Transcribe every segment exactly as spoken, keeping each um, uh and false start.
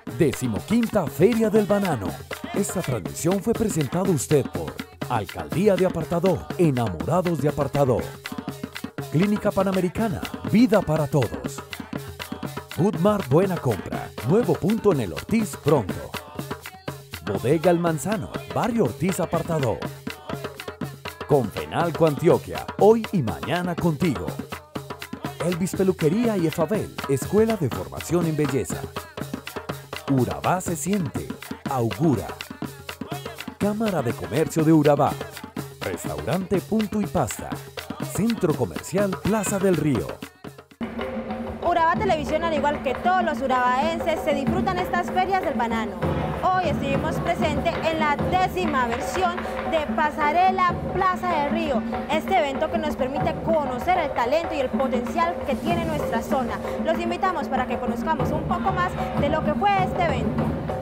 Decimoquinta Feria del Banano. Esta transmisión fue presentada a usted por Alcaldía de Apartadó, Enamorados de Apartadó. Clínica Panamericana, vida para todos. Foodmart Buena Compra, nuevo punto en el Ortiz pronto. Bodega El Manzano, Barrio Ortiz Apartadó. Confenalco Antioquia, hoy y mañana contigo. Elvis Peluquería y Efabel, Escuela de Formación en Belleza. Urabá se siente, augura. Cámara de Comercio de Urabá. Restaurante Punto y Pasta. Centro Comercial Plaza del Río. Urabá Televisión, al igual que todos los urabaenses, se disfrutan estas ferias del banano. Hoy estuvimos presentes en la décima versión de Pasarela Plaza del Río, este evento que nos permite conocer el talento y el potencial que tiene nuestra zona. Los invitamos para que conozcamos un poco más de lo que fue este evento.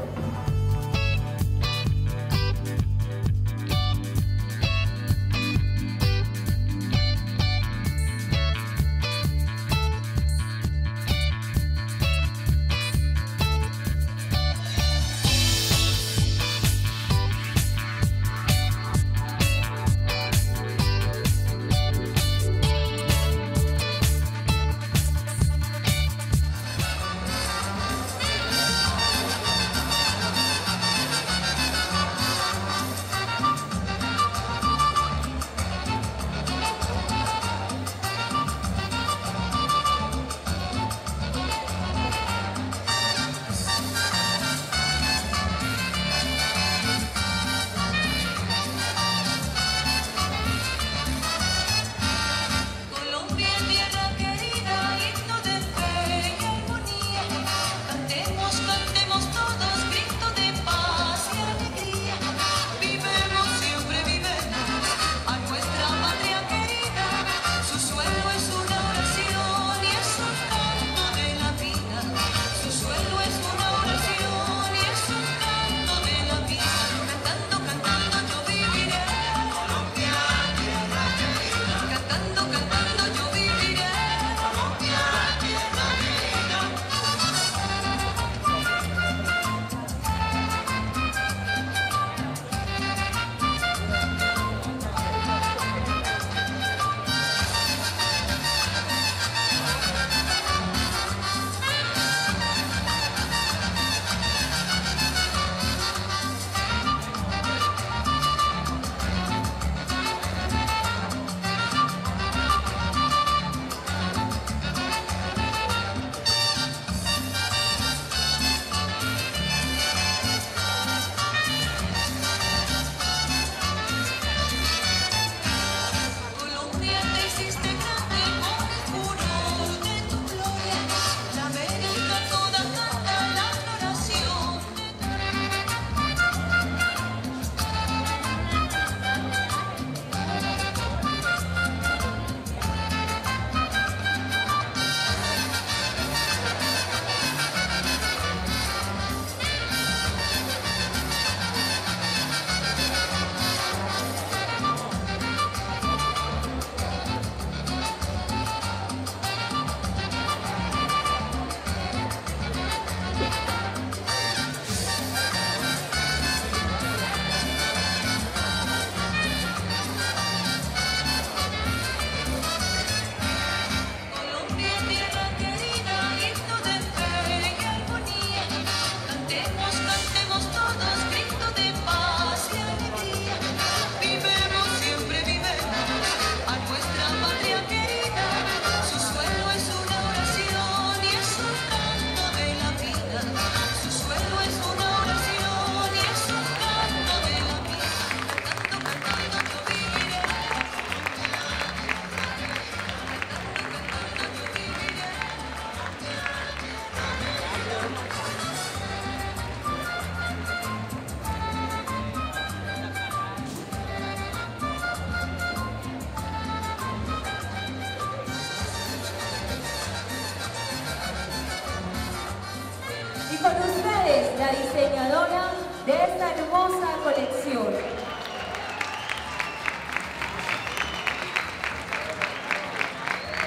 Y con ustedes, la diseñadora de esta hermosa colección.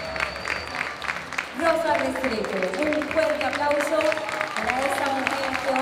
Rosa Restrepo. Un fuerte aplauso para esta mujer que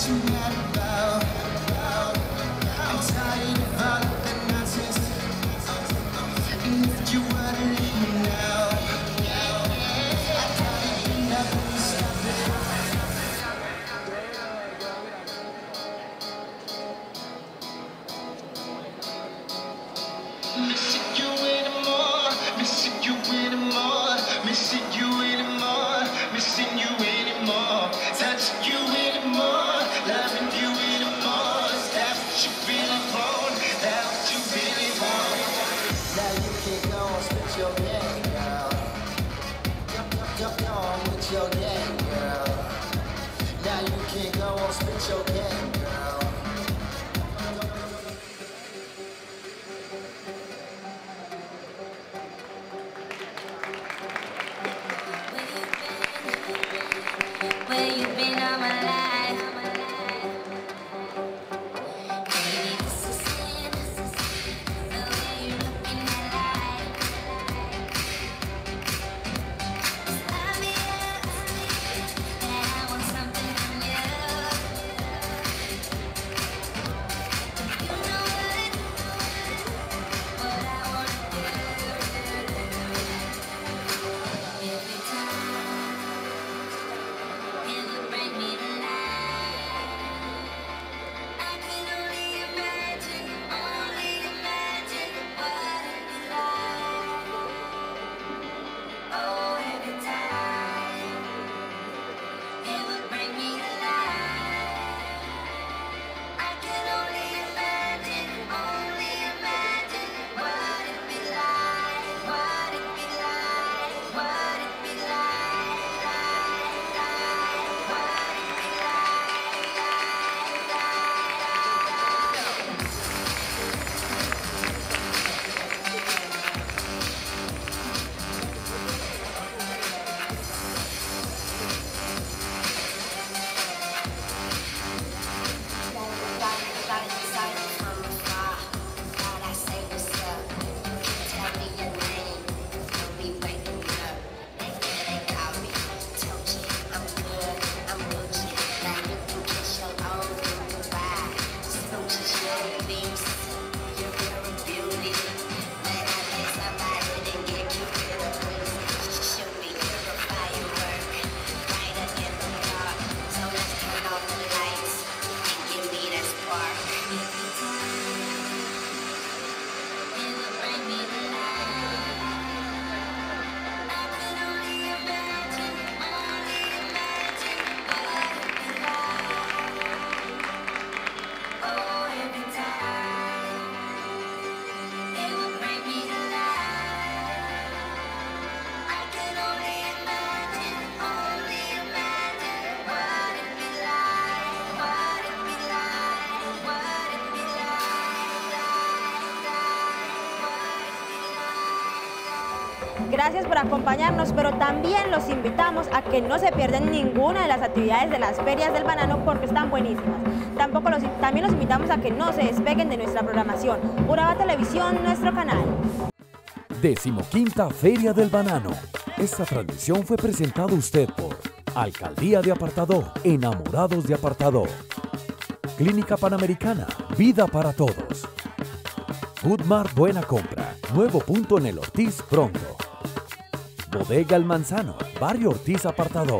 Missing you anymore, missing you anymore, missing you anymore, missing you anymore, touching you anymore, loving you anymore. Is that what you really want? That what you really want? Now you can go and spit your game, girl. Go, go on with your game, girl. Now you can go and spit your game, girl. Where you been all my life? Baby, this is it. The way you look in my life. It's obvious that I want something from you. You know what? What I wanna do. Every time it would bring me to life. I can only imagine, only imagine what it'd be like. Oh, every time it would bring me to life. I can only imagine, only imagine what it'd be like, what it'd be like, what it'd be like, like, like, what it'd be like, like, like, Gracias por acompañarnos, pero también los invitamos a que no se pierdan ninguna de las actividades de las ferias del banano porque están buenísimas. Tampoco los, también los invitamos a que no se despeguen de nuestra programación. Urabá Televisión, nuestro canal. Decimoquinta Feria del Banano. Esta transmisión fue presentada a usted por Alcaldía de Apartadó, Enamorados de Apartadó. Clínica Panamericana, vida para todos. Foodmart Buena Compra, nuevo punto en el Ortiz pronto. Bodega El Manzano, Barrio Ortiz Apartadó.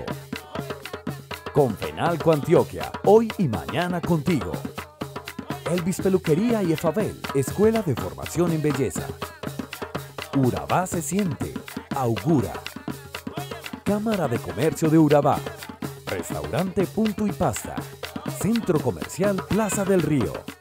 Confenalco Antioquia, hoy y mañana contigo. Elvis Peluquería y Efabel, Escuela de Formación en Belleza. Urabá se siente, augura. Cámara de Comercio de Urabá. Restaurante Punto y Pasta. Centro Comercial Plaza del Río.